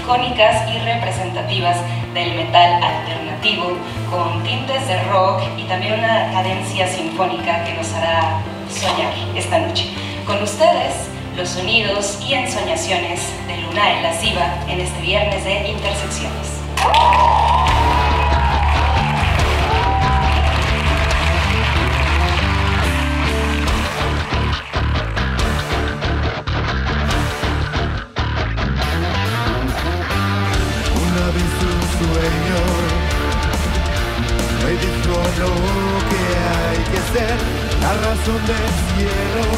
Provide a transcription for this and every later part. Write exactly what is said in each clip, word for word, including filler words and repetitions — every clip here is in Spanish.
icónicas y representativas del metal alternativo, con tintes de rock y también una cadencia sinfónica que nos hará soñar esta noche. Con ustedes, los sonidos y ensoñaciones de Lunae Lasciva en este viernes de Intersecciones. Una vez un sueño me dijo lo que hay que ser, la razón del cielo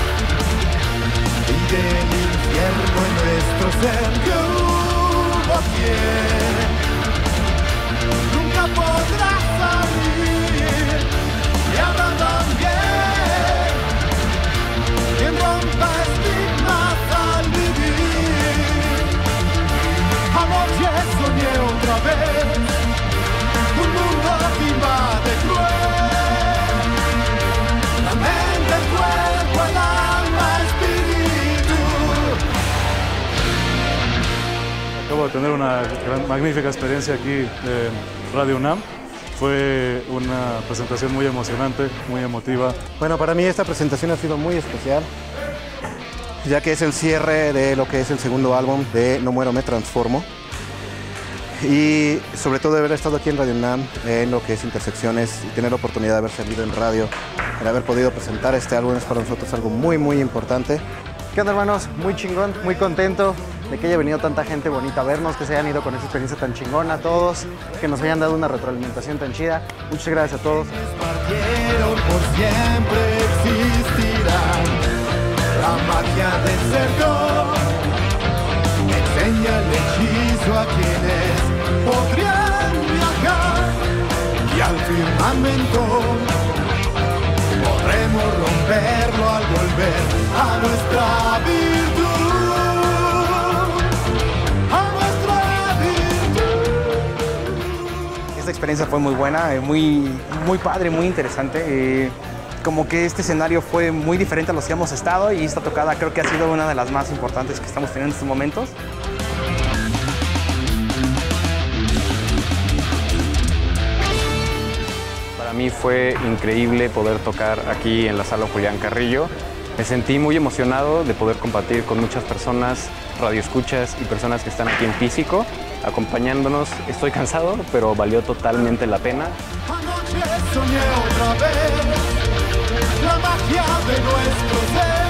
y del infierno en nuestro ser. Que hubo quien nunca podrá salir, y habrá también quien rompa estigmas al vivir. Anoche soñé otra vez un mundo que invade cruel, la mente, el cuerpo, el alma, espíritu. Acabo de tener una gran, magnífica experiencia aquí en Radio UNAM. Fue una presentación muy emocionante, muy emotiva. Bueno, para mí esta presentación ha sido muy especial, ya que es el cierre de lo que es el segundo álbum de No Muero, Me Transformo. Y sobre todo de haber estado aquí en Radio UNAM, en lo que es Intersecciones, y tener la oportunidad de haber salido en radio, el haber podido presentar este álbum es para nosotros algo muy, muy importante. ¿Qué onda, hermanos? Muy chingón, muy contento de que haya venido tanta gente bonita a vernos, que se hayan ido con esa experiencia tan chingona a todos, que nos hayan dado una retroalimentación tan chida. Muchas gracias a todos. Partieron, por siempre existirá la magia del cerco. Enseña el hechizo a quienes podrían viajar, y al firmamento podremos romperlo al volver a nuestra virtud, a nuestra virtud. Esta experiencia fue muy buena, eh, muy, muy padre, muy interesante. Eh, como que este escenario fue muy diferente a los que hemos estado, y esta tocada creo que ha sido una de las más importantes que estamos teniendo en estos momentos. Para mí fue increíble poder tocar aquí en la Sala Julián Carrillo. Me sentí muy emocionado de poder compartir con muchas personas, radioescuchas y personas que están aquí en físico, acompañándonos. Estoy cansado, pero valió totalmente la pena. Anoche soñé otra vez la magia de nuestro ser.